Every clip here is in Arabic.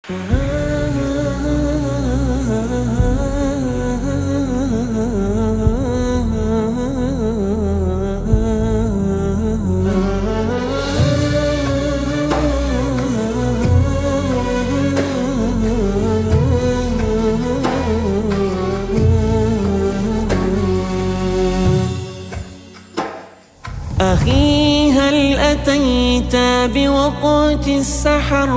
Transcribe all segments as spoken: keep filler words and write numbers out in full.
أخي هل أتيت بوقت السحر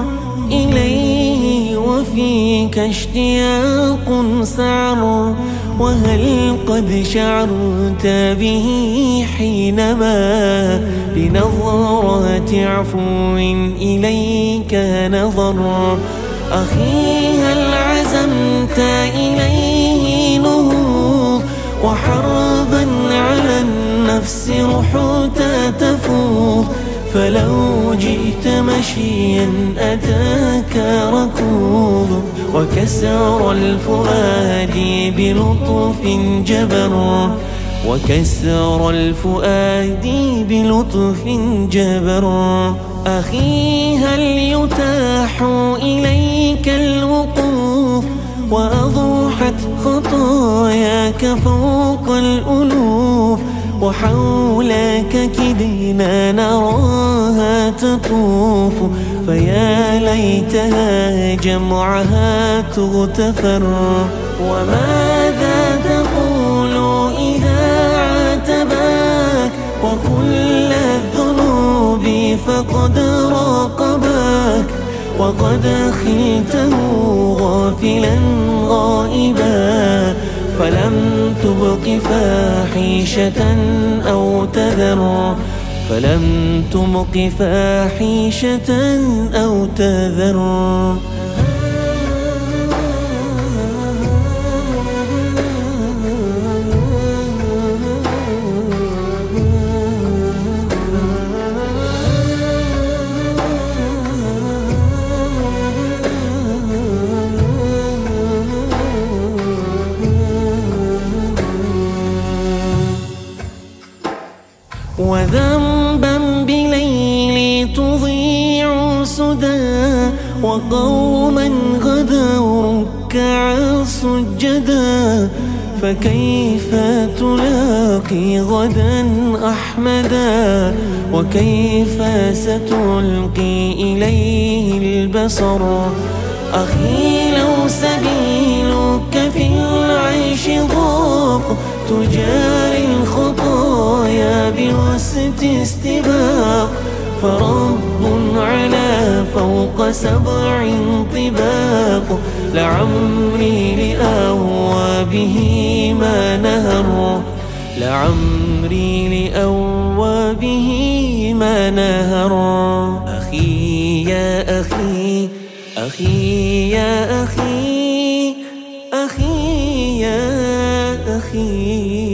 إليه وفيك اشتياق سعر؟ وهل قد شعرت به حينما بنظرة عفو إليك نظر؟ أخي هل عزمت إليه نهوض وحربا على النفس رحوت تفوض؟ فلو جئت مشيا أتاك ركوض وكسر الفؤاد بلطف جبر، وكسر الفؤاد بلطف جبر. أخي هل يتاح إليك الوقوف وأضوحت خطاياك فوق الألوف، وحولك كدنا نراها تطوف، فيا ليتها جمعها تغتفر. وماذا تقول إذا عاتباك وكل الذنوب فقد راقباك، وقد خلته غافلا غائبا، فلم تبق فاحشة أو تذر، فلم تبق فاحشة أو تذر. وذنبا بليل تضيع سدى، وقوما غدوا ركعا سجدا، فكيف تلاقي غدا أحمدا؟ وكيف ستلقي إليه البصر؟ أخي لو سبيلك في العيش ضاق، تجاري الخطايا بوسط استباق، فرب على فوق سبع طباق، لعمري لأوى به ما نهر، لعمري لأوى به ما نهر. أخي يا أخي، أخي يا أخي، أخي يا أخي.